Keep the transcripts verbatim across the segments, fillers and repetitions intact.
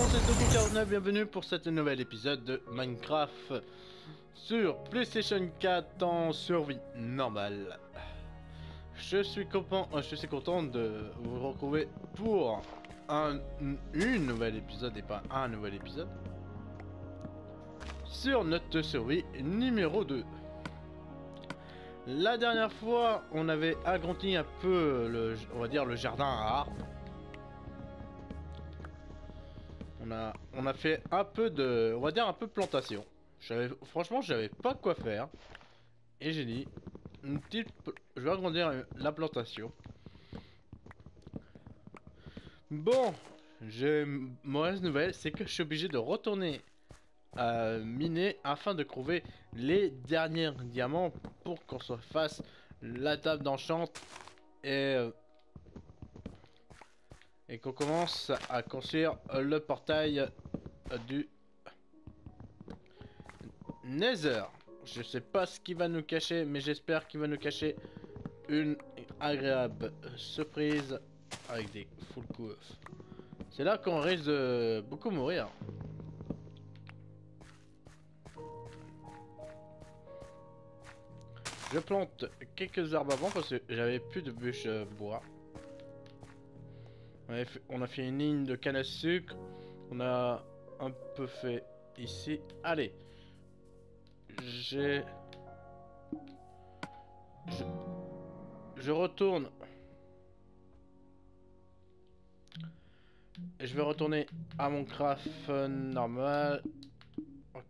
c'est Toki quarante-neuf, bienvenue pour cet nouvel épisode de Minecraft sur PlayStation quatre en survie normale. Je suis content, je suis content de vous retrouver pour un une nouvel épisode et pas un nouvel épisode sur notre survie numéro deux. La dernière fois, on avait agrandi un peu le, on va dire le jardin à arbres. On a, on a fait un peu de, on va dire un peu de plantation. Franchement, j'avais pas quoi faire. Et j'ai dit, une petite, je vais agrandir la plantation. Bon, j'ai une mauvaise nouvelle, c'est que je suis obligé de retourner à miner afin de trouver les derniers diamants pour qu'on se fasse la table d'enchant et et qu'on commence à construire le portail du Nether. Je sais pas ce qu'il va nous cacher, mais j'espère qu'il va nous cacher une agréable surprise avec des full coups. C'est là qu'on risque de beaucoup mourir. Je plante quelques arbres avant parce que j'avais plus de bûches bois. On a, fait, on a fait une ligne de canne à sucre. On a un peu fait ici. Allez. J'ai... Je... Je retourne. Et je vais retourner à mon craft normal. Hop.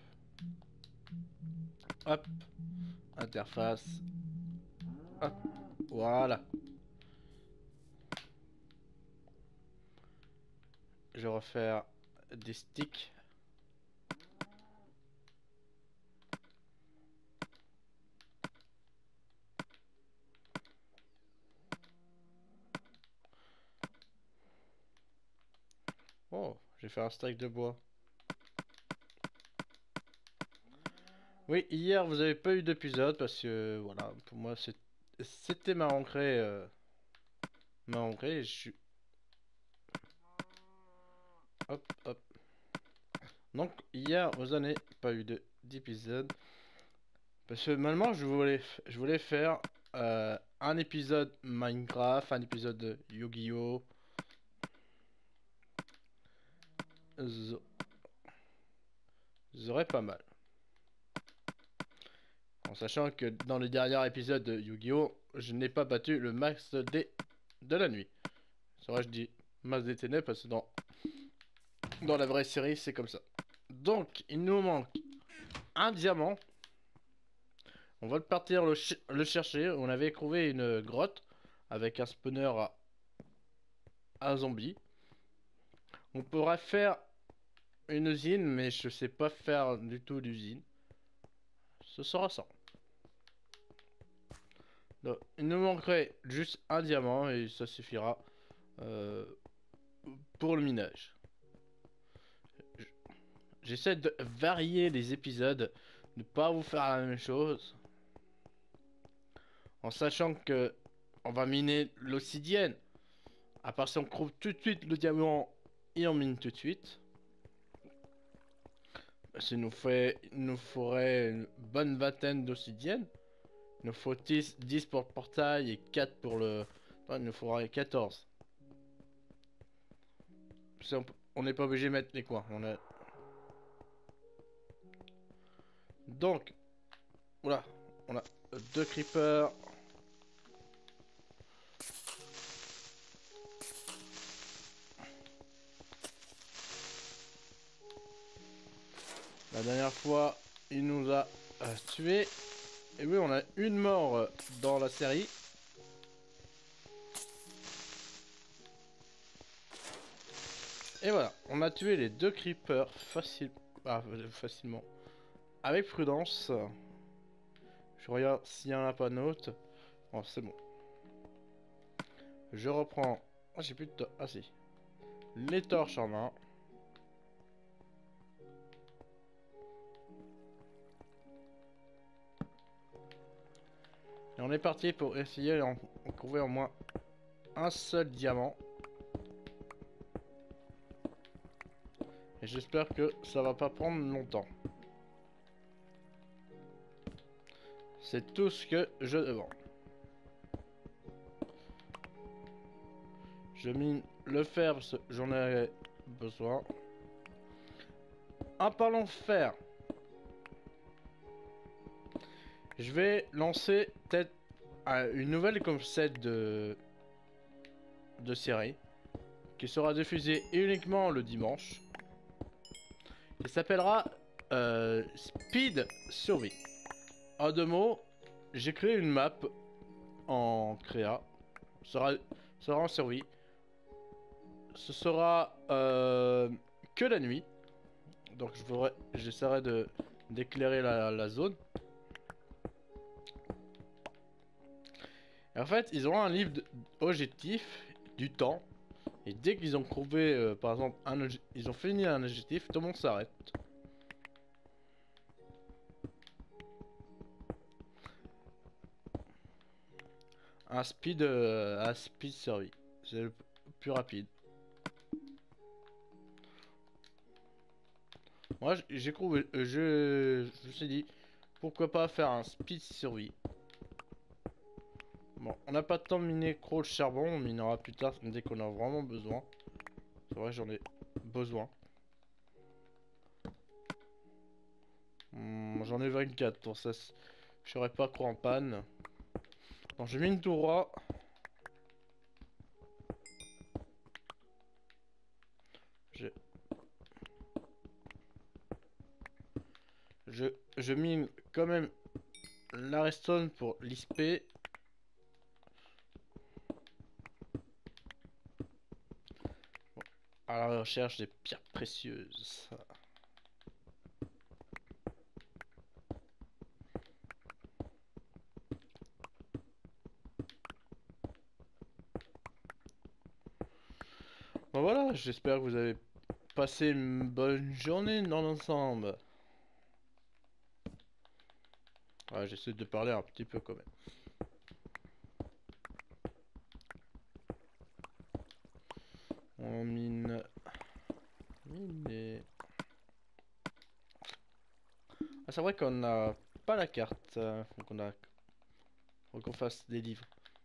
Hop. Interface. Hop. Voilà. Je vais refaire des sticks. Oh, j'ai fait un stack de bois. Oui, hier vous avez pas eu d'épisode parce que voilà, pour moi c'était ma rentrée, euh, ma rentrée. Et je suis, hop, hop. Donc hier vous n'avez pas eu d'épisode parce que normalement je voulais, je voulais faire euh, un épisode Minecraft, un épisode de Yu-Gi-Oh. J'aurais pas mal. En sachant que dans le dernier épisode de Yu-Gi-Oh, je n'ai pas battu le max des de la nuit. C'est vrai, je dis max des ténèbres parce que dans, dans la vraie série, c'est comme ça. Donc, il nous manque un diamant. On va partir le, ch le chercher. On avait trouvé une grotte avec un spawner à un zombie. On pourra faire une usine, mais je sais pas faire du tout d'usine. Ce sera ça. Donc, il nous manquerait juste un diamant et ça suffira euh, pour le minage. J'essaie de varier les épisodes, ne pas vous faire la même chose, en sachant que on va miner l'obsidienne. À part si on trouve tout de suite le diamant et on mine tout de suite. Ça nous fait, il nous faudrait une bonne vingtaine d'obsidienne. Il nous faut dix, dix pour le portail et quatre pour le... Non, il nous faudra quatorze. On n'est pas obligé de mettre les coins. On a... Donc, voilà, on a deux creepers. La dernière fois, il nous a euh, tués. Et oui, on a une mort euh, dans la série. Et voilà, on a tué les deux creepers facile... ah, facilement. Avec prudence. Je regarde s'il n'y en a pas d'autre. Bon, c'est bon. Je reprends... Ah, j'ai plus de... Ah, si. Les torches en main. Et on est parti pour essayer d'en trouver au moins un seul diamant. j'espère que ça va pas prendre longtemps. C'est tout ce que je demande. Je mine le fer parce que j'en ai besoin. En parlant de fer, je vais lancer peut-être une nouvelle concept de, de série qui sera diffusée uniquement le dimanche. Il s'appellera euh, Speed Survie. En deux mots, j'ai créé une map en créa. Sera, sera en survie. Ce sera euh, que la nuit. Donc j'essaierai de d'éclairer la, la zone. Et en fait, ils auront un livre d'objectifs du temps. Et dès qu'ils ont trouvé, euh, par exemple, un ils ont fini un objectif, tout le monde s'arrête. Un speed, euh, un speed survie, c'est le plus rapide. Moi, j'ai trouvé, euh, je, je me suis dit, pourquoi pas faire un speed survie. Bon, on n'a pas de temps de miner trop le charbon, on minera plus tard dès qu'on a vraiment besoin. C'est vrai, j'en ai besoin. Hmm, j'en ai vingt-quatre, pour ça, je serais pas trop en panne. Bon, je mine tout droit. Je... je... Je mine quand même la redstone pour l'X P. Bon, à la recherche des pierres précieuses. Bon voilà, j'espère que vous avez passé une bonne journée dans l'ensemble. Ouais, j'essaie de parler un petit peu quand même. On mine... Miner... Ah, c'est vrai qu'on n'a pas la carte. Euh, faut qu'on a... faut qu'on fasse des livres.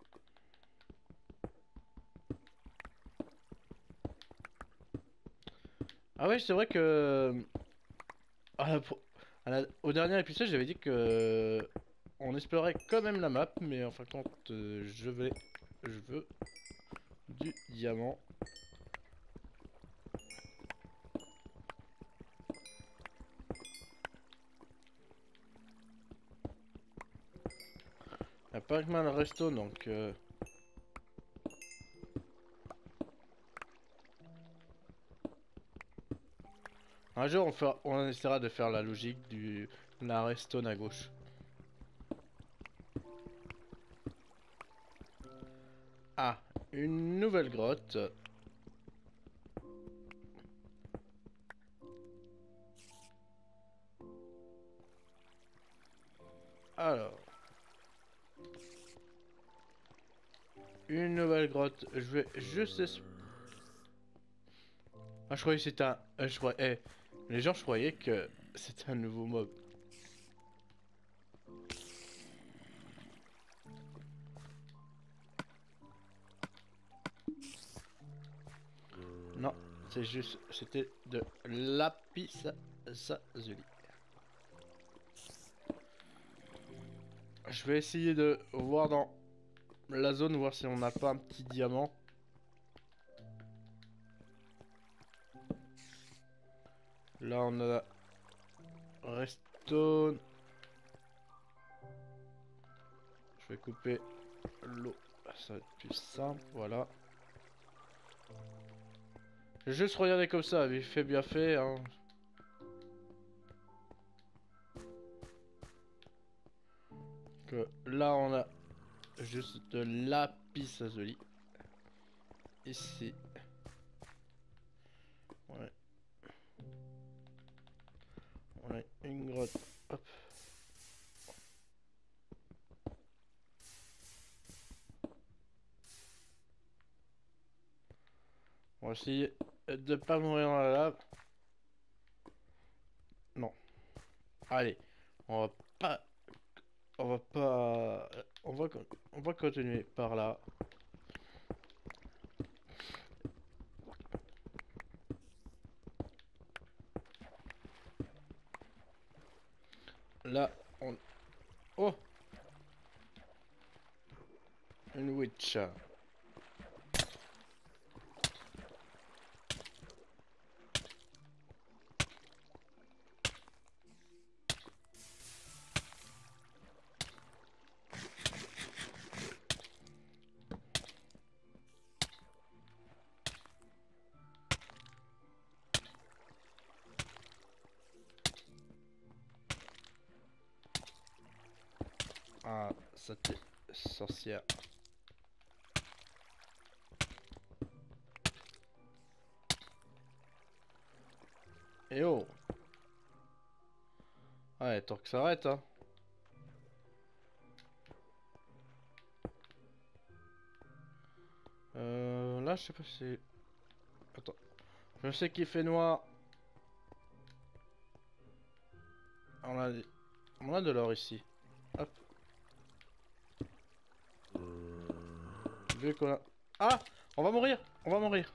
Ah ouais, c'est vrai que... Ah, pour... la... Au dernier épisode, j'avais dit que... On explorait quand même la map, mais en fin de compte, euh, je vais... Je veux... du diamant. Il n'y a pas que mal resto, donc... Euh... Un jour, on, fera... on essaiera de faire la logique du... la redstone à gauche. Ah, une nouvelle grotte. Alors... Une nouvelle grotte. Je vais juste... Ah, je croyais que c'était un... Euh, je croyais... Eh, les gens, je croyais que c'était un nouveau mob. Non, c'est juste... C'était de lapis lazuli. Je vais essayer de voir dans la zone, voir si on n'a pas un petit diamant. Là, on a... Redstone. Je vais couper l'eau. Ça va être plus simple, voilà. J'ai juste regardé comme ça, vite fait bien fait, hein. Que là, on a juste de lapis lazuli. Ici. Ouais. On a une grotte. Hop. On va essayer de pas mourir dans la lave. Allez, on va pas... On va pas... On va, on va continuer par là. Là, on... Oh! Une witch. Ah, cette sorcière. Et oh! Ouais, tant que ça arrête, hein. Euh, là, je sais pas si... Attends. Je sais qu'il fait noir. On a, on a de l'or ici. Hop. Vu qu'on a... Ah! On va mourir! On va mourir!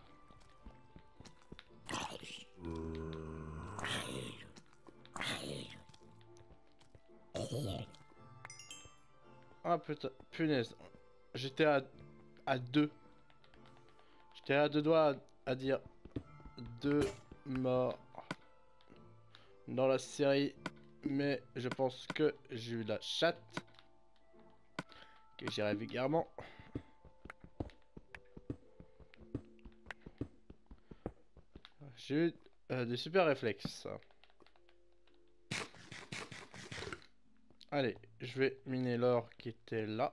Ah putain, punaise. J'étais à, à deux. J'étais à deux doigts à, à dire deux morts dans la série. Mais je pense que j'ai eu la chatte. Que j'irai vulgairement. J'ai eu euh, des super réflexes. Allez, je vais miner l'or qui était là.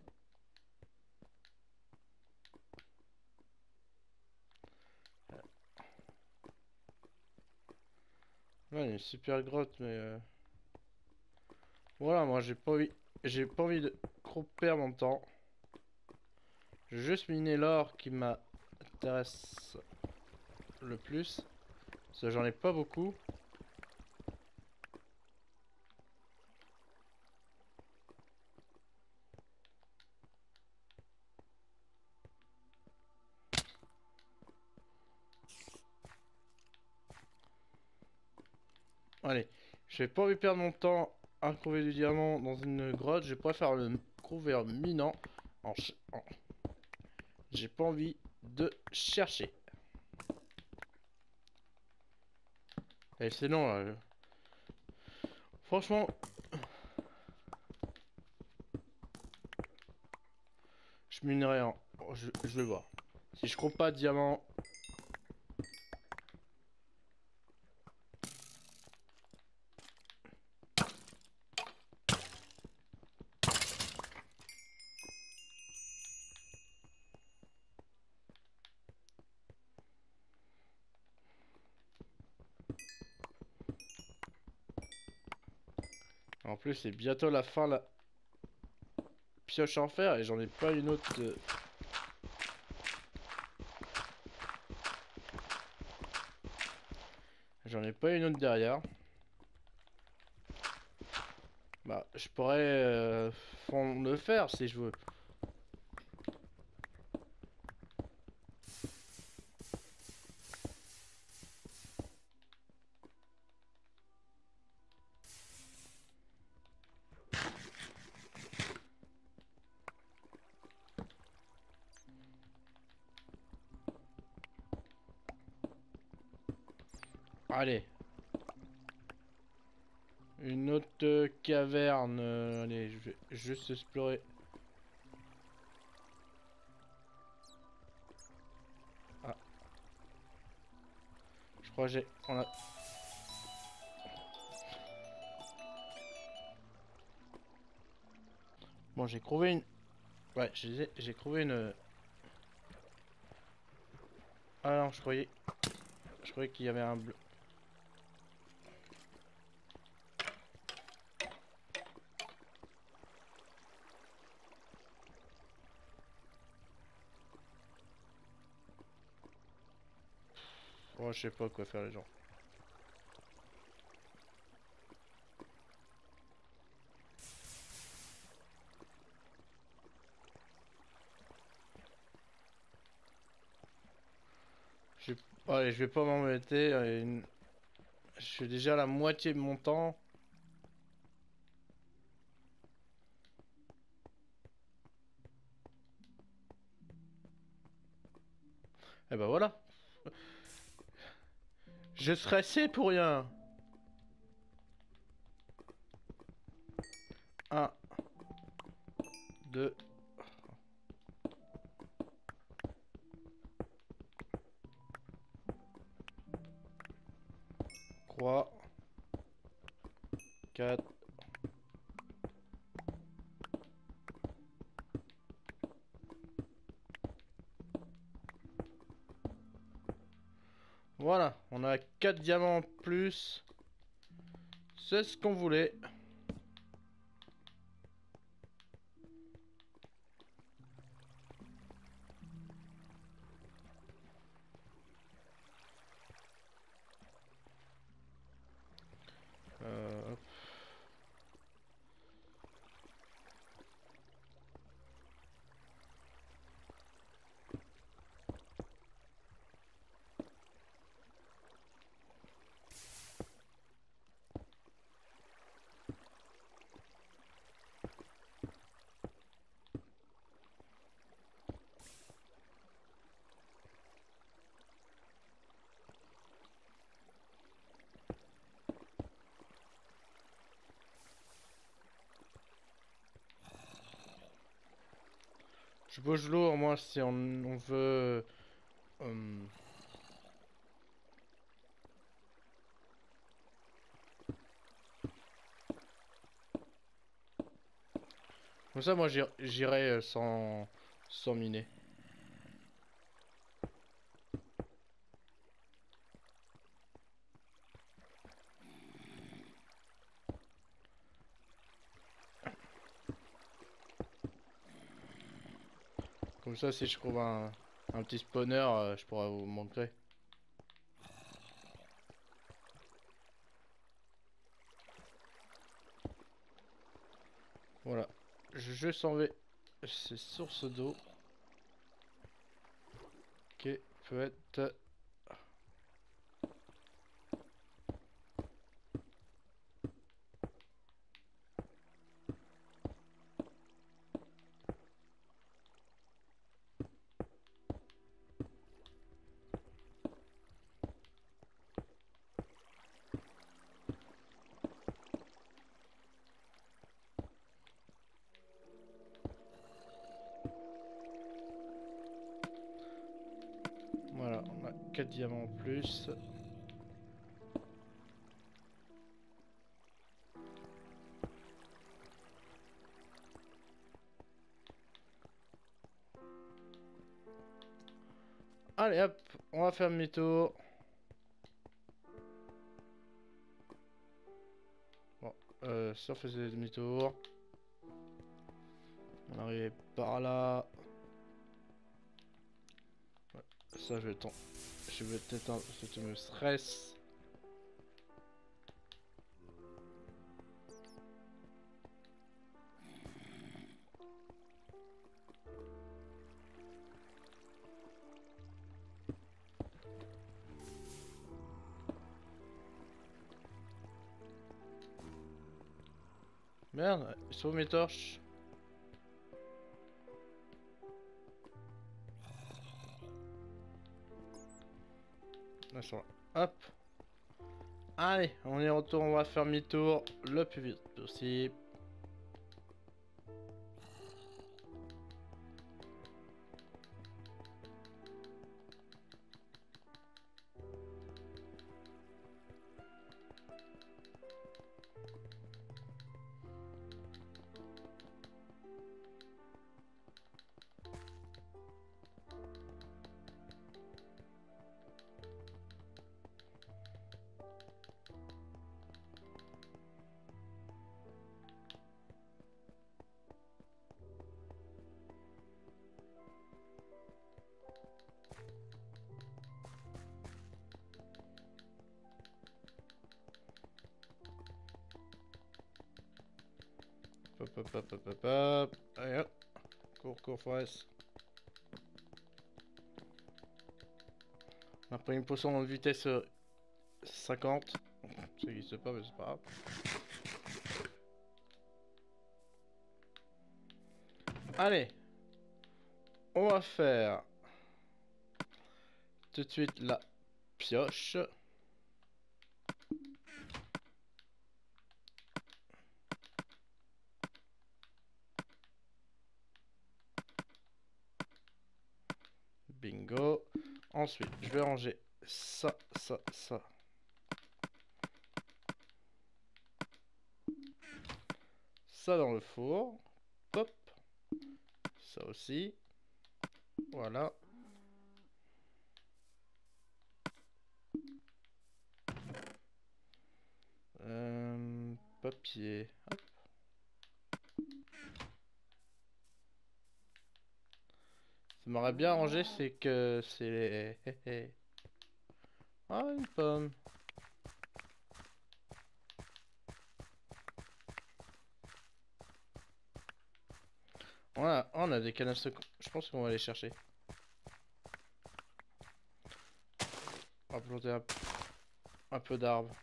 Ouais, une super grotte, mais... Euh... Voilà, moi j'ai pas envie... J'ai pas envie de trop perdre mon temps. Je vais juste miner l'or qui m'intéresse le plus. Parce que j'en ai pas beaucoup. Allez, je vais pas envie de perdre mon temps à trouver du diamant dans une grotte. Je préfère le trouver en minant. En ch... en... J'ai pas envie de chercher. Et sinon, euh... franchement, je minerai en... Je, je vais voir. Si je trouve pas de diamant... En plus, c'est bientôt la fin, la pioche en fer, et j'en ai pas une autre... Euh... J'en ai pas une autre derrière. Bah, je pourrais euh, fondre le fer si je veux. Allez. Une autre caverne. Euh, allez, je vais juste explorer. Ah. Je crois que j'ai... On a... Bon, j'ai trouvé une... Ouais, j'ai j'ai trouvé une... Ah non, je croyais... Je croyais qu'il y avait un bleu. Oh, je sais pas quoi faire les gens. Je... Allez, je vais pas m'embêter. Une... Je suis déjà à la moitié de mon temps. Et bah voilà. Je stressais pour rien. Un. Deux. Trois. Quatre. Voilà, on a quatre diamants en plus. C'est ce qu'on voulait. Euh, hop. Je bouge lourd, moi, si on, on veut... euh, Comme ça, moi, j'ir- j'irai euh, sans... sans miner. Comme ça, si je trouve un, un petit spawner, euh, je pourrais vous montrer. Voilà. Je, je s'en vais. Ces sources d'eau. Qui peut être... Voilà, on a quatre diamants en plus. Allez hop, on va faire demi-tour. Bon, euh, si on faisait demi-tour. On arrivait par là. Ouais, ça je vais t'en... Je vais peut-être un... Ça me stresse. Merde, ils sont où mes torches? Là, ils sont là. Hop. Allez, on y retourne, on va faire mi-tour le plus vite possible. Hop, hop, hop, hop, hop, hop. Allez, hop. Cours, cours, Forest. On a pris une potion de vitesse euh, cinquante. Ça n'existe pas, mais c'est pas grave. Allez. On va faire tout de suite la pioche. Bingo. Ensuite, je vais ranger ça, ça, ça. Ça dans le four. Hop. Ça aussi. Voilà. Euh, papier. Hop. Ça m'aurait bien arrangé, c'est que c'est les... Ah, une pomme. Voilà, on a des cannes à sucre. Je pense qu'on va aller chercher. On va planter un, un peu d'arbres.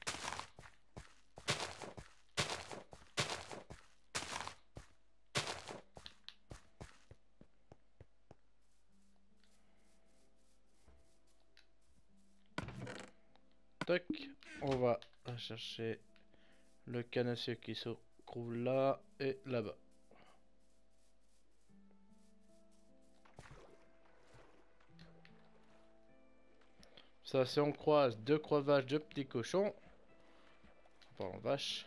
Tac, on va chercher le canne à sucre qui se trouve là et là-bas. Ça, si on croise deux crevasses de petits cochons, pardon, vache.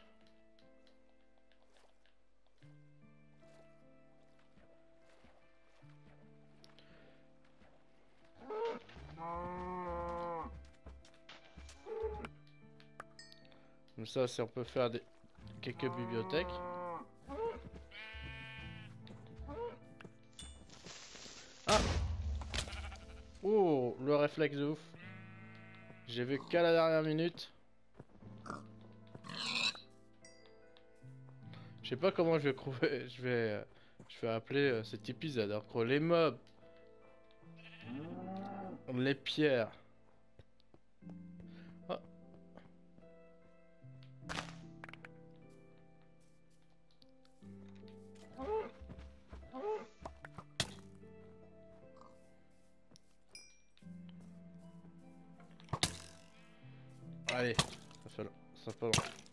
Comme ça, si on peut faire des... quelques bibliothèques. Ah! Oh, le réflexe de ouf. J'ai vu qu'à la dernière minute. Je sais pas comment je vais trouver, je vais, euh, je vais appeler euh, cet épisode. Alors les mobs, les pierres. Ah. Allez, ça fait, ça fait long.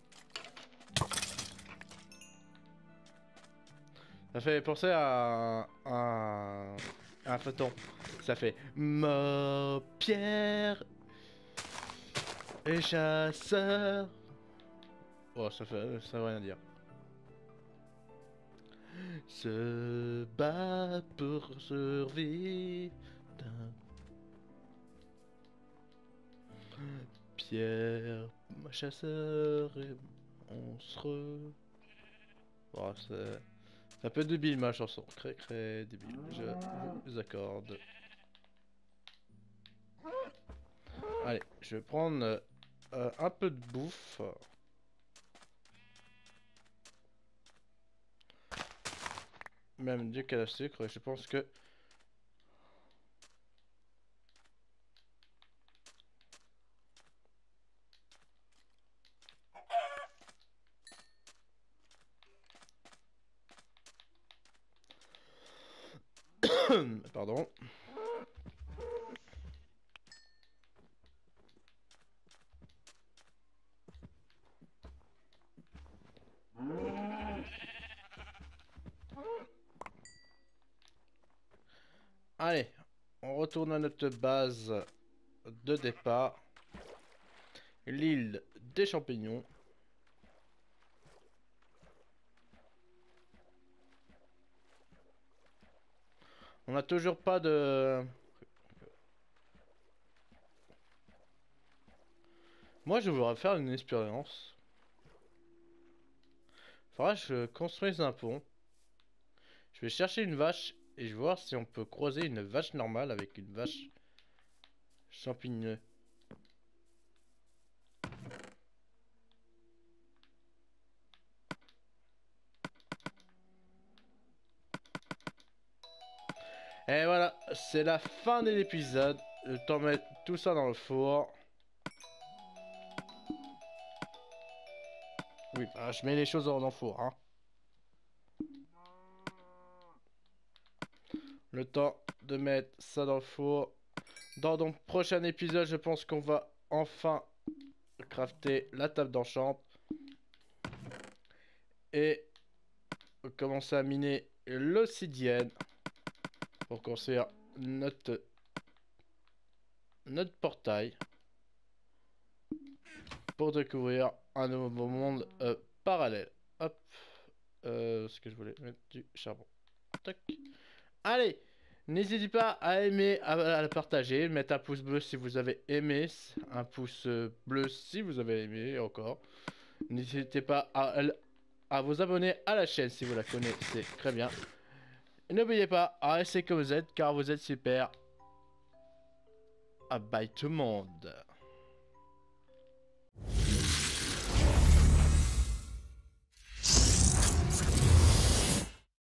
Ça fait penser à un, à un photon. Ça fait mob, pierre et chasseur. Oh, ça fait, ça veut rien dire. Se bat pour survivre. Pierre, chasseur et monstre. Oh, c'est un peu débile ma chanson. Très très débile. Je vous accorde. Allez, je vais prendre euh, un peu de bouffe. Même du canne à sucre. Je pense que... Pardon. Allez, on retourne à notre base de départ. L'île des champignons. On n'a toujours pas de... Moi, je voudrais faire une expérience. Faudra que je construise un pont. Je vais chercher une vache et je vais voir si on peut croiser une vache normale avec une vache champignon. Et voilà, c'est la fin de l'épisode. Le temps de mettre tout ça dans le four. Oui, bah, je mets les choses dans le four. Hein. Le temps de mettre ça dans le four. Dans le prochain épisode, je pense qu'on va enfin crafter la table d'enchant. Et commencer à miner l'obsidienne pour construire notre, notre portail. Pour découvrir un nouveau monde euh, parallèle. Hop. Euh, ce que je voulais mettre du charbon. Tac. Allez, n'hésitez pas à aimer, à, à le partager, mettre un pouce bleu si vous avez aimé, un pouce bleu si vous avez aimé encore. N'hésitez pas à, à vous abonner à la chaîne si vous la connaissez très bien. N'oubliez pas à rester comme vous êtes car vous êtes super. Ah, bye tout le monde.